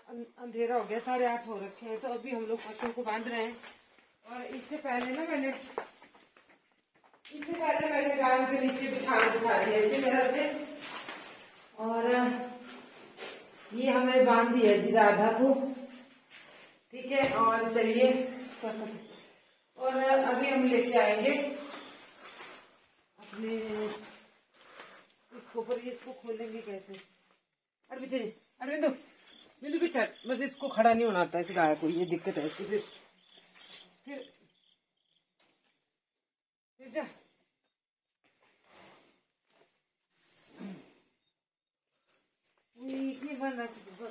अंधेरा हो गया, 8:30 हो रखे हैं। तो अभी हम लोग पशुओं को बांध रहे हैं। और इससे पहले मैंने गायों के नीचे बिछा दिया इसी तरह से। और ये हमने बांध दिया जी राधा को, ठीक है। और चलिए, और अभी हम लेके आएंगे अपने इसको, पर इसको खोलेंगे कैसे? अरे बिंदु भी चढ़, बस इसको खड़ा नहीं होना आता इस गाय को, ये दिक्कत है इसकी। फिर जा, ये बंद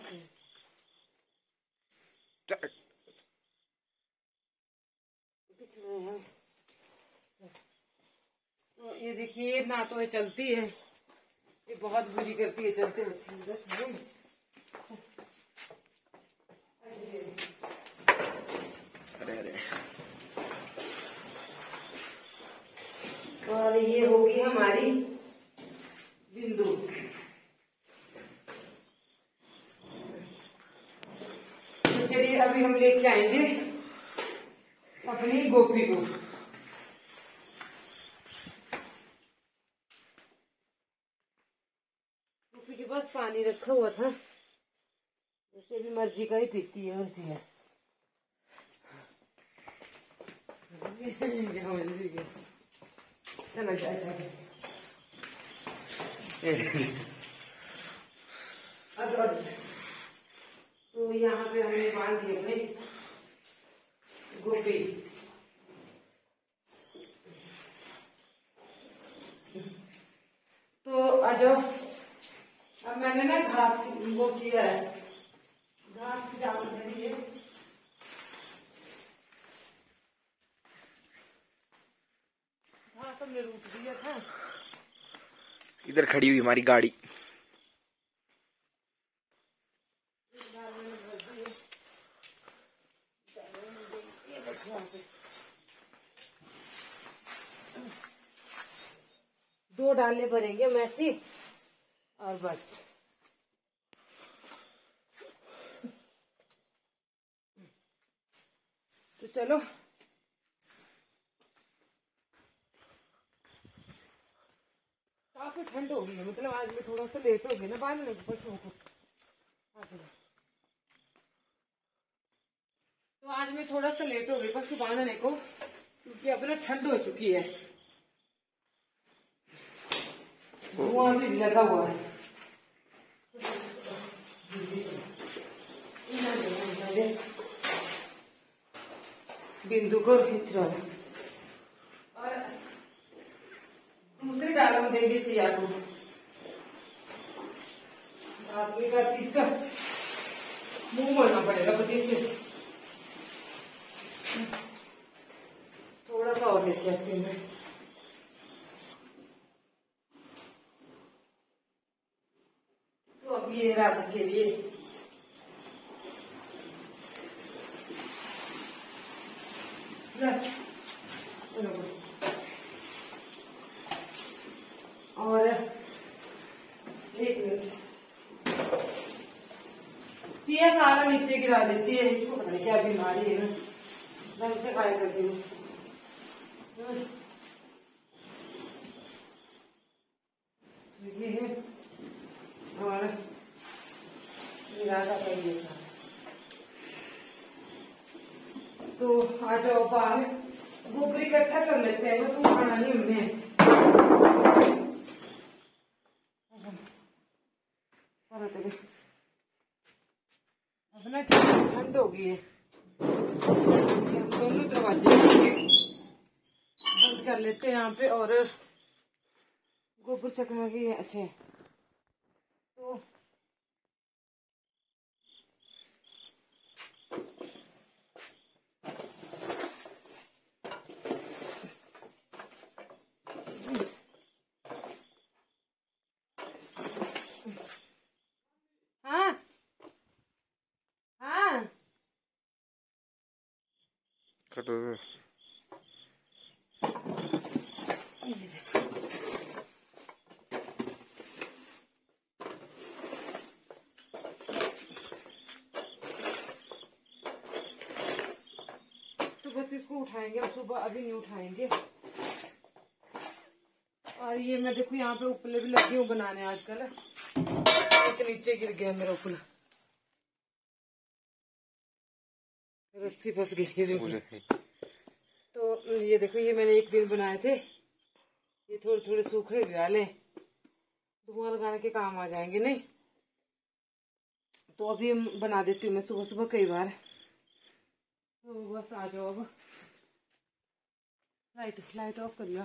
तो ये देखिए ना, तो ये चलती है, ये बहुत बुरी करती है चलते हुए। और ये होगी हमारी बिंदु। तो चलिए अभी हम लेके आएंगे अपनी गोपी को। गोपी के पास पानी रखा हुआ था, जैसे भी मर्जी का ही पीती है वैसे है। चलो तो यहाँ पे हमने बांध दिए अपने गोपी। तो जो अब मैंने ना घास वो किया है, घास की डाल दी है। घास हमने रूट दिया था। इधर खड़ी हुई हमारी गाड़ी। दो डाले भरेंगे मैसी और बस। तो चलो काफी ठंड हो गई है, मतलब आज मैं थोड़ा सा लेट हो गया ना बांधने को पशुओं को। तो आज मैं थोड़ा सा लेट हो गई पशु बांधने को, क्योंकि अब ना ठंड हो चुकी है, धुआं भी लगा हुआ है। बिंदु को खींचो और दूसरे डालों में देंगे सिया को। घासली का इसका मुंह मोड़ना पड़ेगा पति से। थोड़ा सा और लेके आती हूँ मैं। तो अब ये राधा के लिए और एक मिनट, सिया सारा नीचे गिरा देती है, इसको पता नहीं क्या बीमारी है ना, मैं उसे खाया करती हूँ। ये है और राधा का ये था। तो आ जाओ बाहर, गोबरी इकट्ठा कर लेते हैं, वो तो खाना नहीं हमने। अब ना ठंड हो गई है, दोनों दरवाजे बंद कर लेते हैं यहाँ पे। और गोबर चकमकी अच्छे तो इसको उठाएंगे अब सुबह, अभी नहीं उठाएंगे। और ये मैं देखो यहाँ पे उपले भी लगी हूँ बनाने आजकल। एक नीचे गिर गया मेरा उपला, रस्सी फंस गई। तो ये देखो, ये मैंने एक दिन बनाए थे, ये थोड़े थोड़े सूखे भी डाले, धुआं लगाने के काम आ जाएंगे नहीं। तो अभी बना देती हूँ मैं सुबह सुबह कई बार। तो बस आ जाओ अब, लाइट ऑफ करिए।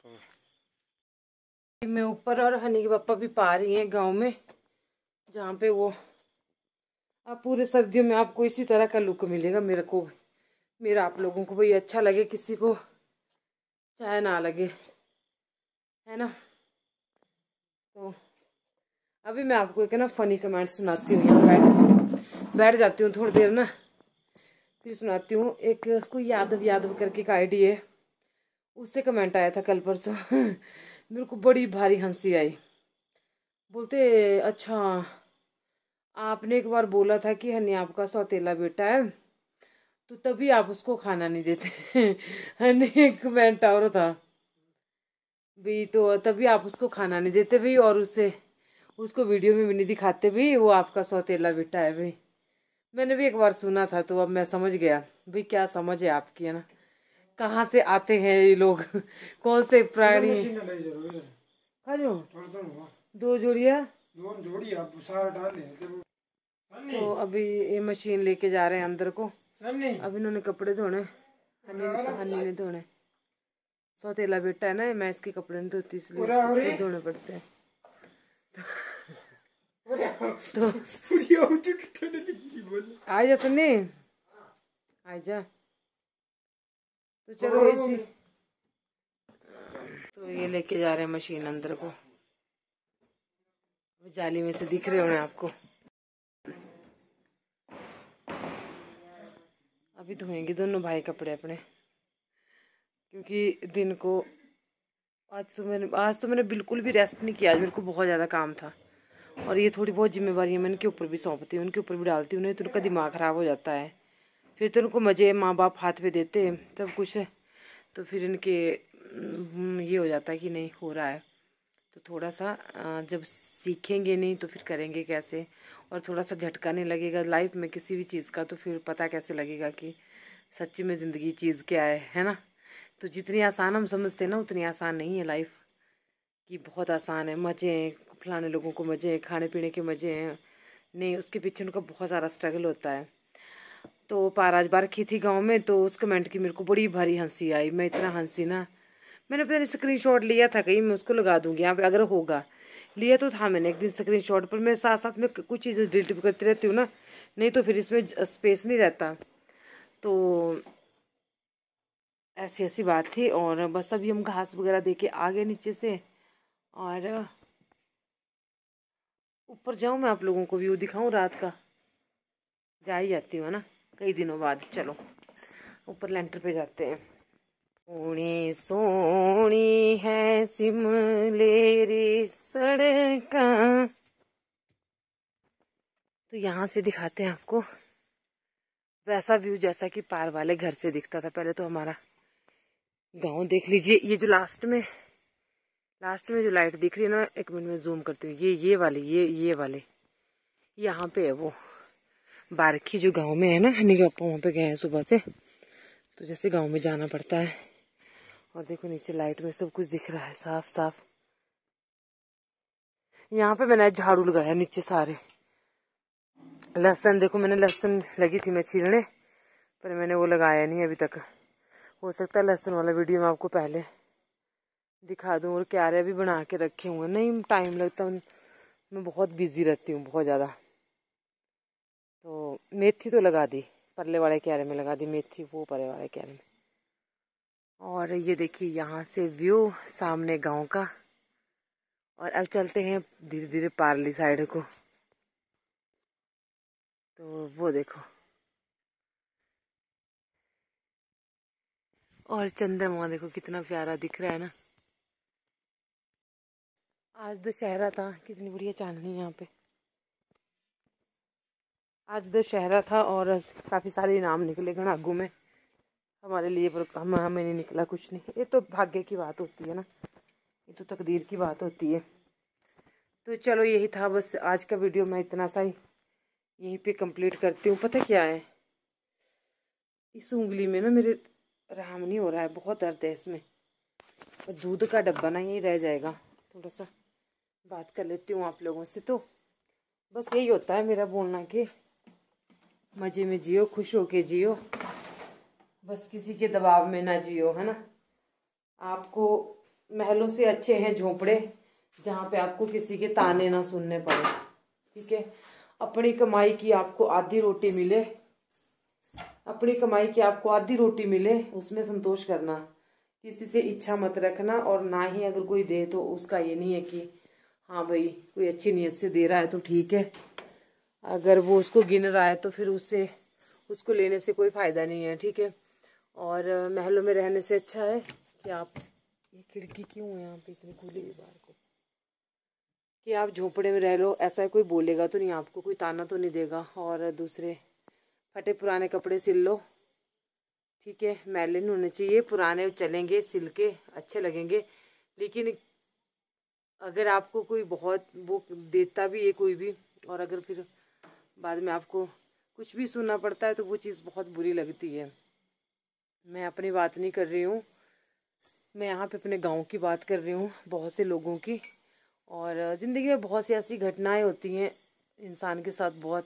मैं ऊपर और हनी के पापा भी पा रही हैं गांव में, जहाँ पे वो अब पूरे सर्दियों में आपको इसी तरह का लुक मिलेगा। मेरे को, मेरा आप लोगों को भाई अच्छा लगे, किसी को चाहे ना लगे, है ना। तो अभी मैं आपको एक ना फनी कमेंट सुनाती हूँ। यहाँ बैठ जाती हूँ थोड़ी देर ना, फिर सुनाती हूँ। एक कोई यादव करके एक आईडी है, उससे कमेंट आया था कल परसों। मेरे को बड़ी भारी हंसी आई। बोलते, अच्छा आपने एक बार बोला था कि हनी आपका सौतेला बेटा है, तो तभी आप उसको खाना नहीं देते। हनी एक कमेंट और था भी, तो तभी आप उसको खाना नहीं देते भी, और उसको वीडियो में भी नहीं दिखाते भी, वो आपका सौतेला बेटा है भाई। मैंने भी एक बार सुना था, तो अब मैं समझ गया भाई क्या समझ है आपकी, है ना। कहाँ से आते हैं ये लोग, कौन से प्राणी। खाजो 2 जोड़िया। तो अभी ये मशीन लेके जा रहे हैं अंदर को। अब इन्होंने कपड़े धोने, हनी ने धोने। सौतेला बेटा है ना, मैं इसके कपड़े नहीं धोती, इसलिए धोने पड़ते हैं। तो आ जा सन्नी, आ जा। तो चलो इसी, तो ये लेके जा रहे हैं मशीन अंदर को। जाली में से दिख रहे होंगे आपको। अभी धोएंगे दोनों भाई कपड़े अपने, क्योंकि दिन को आज तो मैंने बिल्कुल भी रेस्ट नहीं किया। आज मेरे को बहुत ज़्यादा काम था, और ये थोड़ी बहुत जिम्मेवारी मैं इनके ऊपर भी सौंपती हूँ, उनके ऊपर भी डालती हूँ, नहीं तो उनका दिमाग ख़राब हो जाता है। फिर तो उनको मज़े माँ बाप हाथ पे देते हैं सब कुछ, तो फिर इनके ये हो जाता है कि नहीं हो रहा है। तो थोड़ा सा जब सीखेंगे नहीं तो फिर करेंगे कैसे, और थोड़ा सा झटका नहीं लगेगा लाइफ में किसी भी चीज़ का, तो फिर पता कैसे लगेगा कि सच्ची में ज़िंदगी चीज़ क्या है ना। तो जितनी आसान हम समझते हैं ना, उतनी आसान नहीं है लाइफ, कि बहुत आसान है। मज़े हैं, फलाने लोगों को मज़े हैं, खाने पीने के मज़े हैं, नहीं, उसके पीछे उनका बहुत सारा स्ट्रगल होता है। तो पारा आज बार की थी गाँव में, तो उस कमेंट की मेरे को बड़ी भारी हंसी आई। मैं इतना हंसी ना, मैंने पता नहीं स्क्रीनशॉट लिया था कहीं, मैं उसको लगा दूंगी यहाँ पे अगर होगा। लिया तो था मैंने एक दिन स्क्रीनशॉट, पर मैं साथ साथ में कुछ चीज़ें डिलीट भी करती रहती हूँ ना, नहीं तो फिर इसमें स्पेस नहीं रहता। तो ऐसी बात थी। और बस अभी हम घास वगैरह दे के आ गए नीचे से, और ऊपर जाऊँ मैं आप लोगों को व्यू दिखाऊँ रात का। जा ही जाती हूँ ना कई दिनों बाद। चलो ऊपर लेंटर पे जाते हैं। सोनी सोनी है सिमले रे सड़का। तो यहाँ से दिखाते हैं आपको वैसा व्यू जैसा कि पार वाले घर से दिखता था पहले। तो हमारा गांव देख लीजिए। ये जो लास्ट में जो लाइट दिख रही है ना, 1 मिनट में जूम करती हूँ, ये वाले यहाँ पे है वो बारखी जो गांव में है ना। हनी के पापा वहाँ पे गए हैं सुबह से, तो जैसे गांव में जाना पड़ता है। और देखो नीचे लाइट में सब कुछ दिख रहा है साफ साफ। यहाँ पे मैंने झाड़ू लगाया नीचे सारे। लहसुन देखो, मैंने लहसुन लगी थी मैं छीलने, पर मैंने वो लगाया नहीं अभी तक। हो सकता है लहसुन वाला वीडियो मैं आपको पहले दिखा दूँ। और क्यारे भी बना के रखे हुए, नहीं टाइम लगता, मैं बहुत बिजी रहती हूँ बहुत ज़्यादा। तो मेथी तो लगा दी, परले वाले क्यारे में लगा दी मेथी, वो परे वाले क्यारे में। और ये देखिए यहाँ से व्यू सामने गांव का। और अब चलते हैं धीरे धीरे पार्ली साइड को। तो वो देखो, और चंद्रमा देखो कितना प्यारा दिख रहा है ना। आज दशहरा था, कितनी बढ़िया चांदनी यहाँ पे। आज दशहरा था और काफी सारे इनाम निकले घणागू में। हमारे लिए, पर हमें नहीं निकला कुछ नहीं। ये तो भाग्य की बात होती है ना, ये तो तकदीर की बात होती है। तो चलो यही था बस आज का वीडियो, मैं इतना सा ही यहीं पे कंप्लीट करती हूँ। पता क्या है, इस उंगली में ना मेरे आराम नहीं हो रहा है, बहुत दर्द है इसमें। और दूध का डब्बा ना यहीं रह जाएगा, थोड़ा सा बात कर लेती हूँ आप लोगों से। तो बस यही होता है मेरा बोलना कि मज़े में जियो, खुश होके जियो, बस किसी के दबाव में ना जियो, है ना। आपको महलों से अच्छे हैं झोंपड़े, जहाँ पे आपको किसी के ताने ना सुनने पड़े, ठीक है। अपनी कमाई की आपको आधी रोटी मिले, अपनी कमाई की आपको आधी रोटी मिले, उसमें संतोष करना, किसी से इच्छा मत रखना। और ना ही अगर कोई दे तो उसका ये नहीं है कि हाँ भाई कोई अच्छी नीयत से दे रहा है तो ठीक है, अगर वो उसको गिन रहा है तो फिर उसको लेने से कोई फ़ायदा नहीं है, ठीक है। और महलों में रहने से अच्छा है कि आप, ये खिड़की क्यों है यहाँ पे इतनी खुली हुई बाहर को, कि आप झोंपड़े में रह लो, ऐसा कोई बोलेगा तो नहीं, आपको कोई ताना तो नहीं देगा। और दूसरे, फटे पुराने कपड़े सिल लो, ठीक है, मैले नहीं होने चाहिए, पुराने चलेंगे सिल के अच्छे लगेंगे। लेकिन अगर आपको कोई बहुत वो देता भी है कोई भी, और अगर फिर बाद में आपको कुछ भी सुनना पड़ता है तो वो चीज़ बहुत बुरी लगती है। मैं अपनी बात नहीं कर रही हूँ, मैं यहाँ पे अपने गांव की बात कर रही हूँ, बहुत से लोगों की। और ज़िंदगी में बहुत सी ऐसी घटनाएं होती हैं इंसान के साथ बहुत।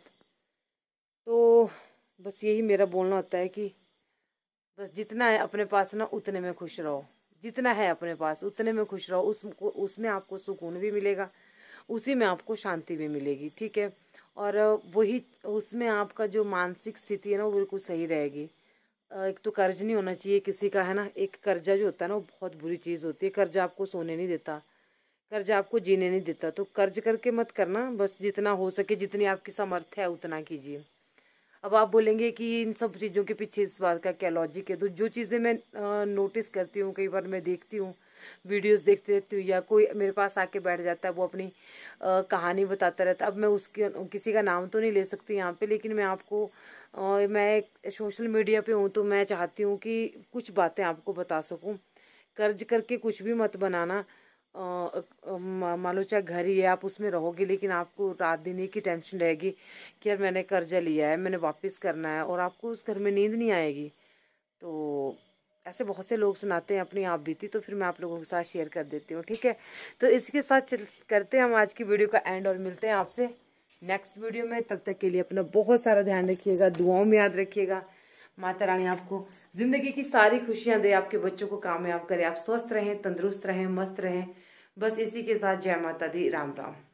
तो बस यही मेरा बोलना होता है कि बस जितना है अपने पास ना उतने में खुश रहो, जितना है अपने पास उतने में खुश रहो, उसमें आपको सुकून भी मिलेगा, उसी में आपको शांति भी मिलेगी, ठीक है। और वही उसमें आपका जो मानसिक स्थिति है ना वो बिल्कुल सही रहेगी। एक तो कर्ज नहीं होना चाहिए किसी का, है ना। एक कर्जा जो होता है ना वो बहुत बुरी चीज़ होती है। कर्जा आपको सोने नहीं देता, कर्जा आपको जीने नहीं देता। तो कर्ज करके मत करना, बस जितना हो सके, जितनी आपकी सामर्थ्य है उतना कीजिए। अब आप बोलेंगे कि इन सब चीज़ों के पीछे इस बात का क्या लॉजिक है। तो जो चीज़ें मैं नोटिस करती हूँ, कई बार मैं देखती हूँ, वीडियोस देखती रहती हूँ, या कोई मेरे पास आके बैठ जाता है, वो अपनी कहानी बताता रहता है। अब मैं उसके किसी का नाम तो नहीं ले सकती यहाँ पे, लेकिन मैं आपको मैं सोशल मीडिया पे हूँ तो मैं चाहती हूँ कि कुछ बातें आपको बता सकूँ। कर्ज करके कुछ भी मत बनाना। मान लो चाहे घर ही है, आप उसमें रहोगे, लेकिन आपको रात दिन एक ही टेंशन रहेगी कि यार मैंने कर्जा लिया है, मैंने वापस करना है, और आपको उस घर में नींद नहीं आएगी। तो ऐसे बहुत से लोग सुनाते हैं अपनी आप बीती, तो फिर मैं आप लोगों के साथ शेयर कर देती हूँ, ठीक है। तो इसके साथ करते हैं हम आज की वीडियो का एंड, और मिलते हैं आपसे नेक्स्ट वीडियो में। तब तक के लिए अपना बहुत सारा ध्यान रखिएगा, दुआओं में याद रखिएगा। माता रानी आपको जिंदगी की सारी खुशियां दे, आपके बच्चों को कामयाब करे, आप स्वस्थ रहें, तंदुरुस्त रहें, मस्त रहें। बस इसी के साथ जय माता दी, राम राम।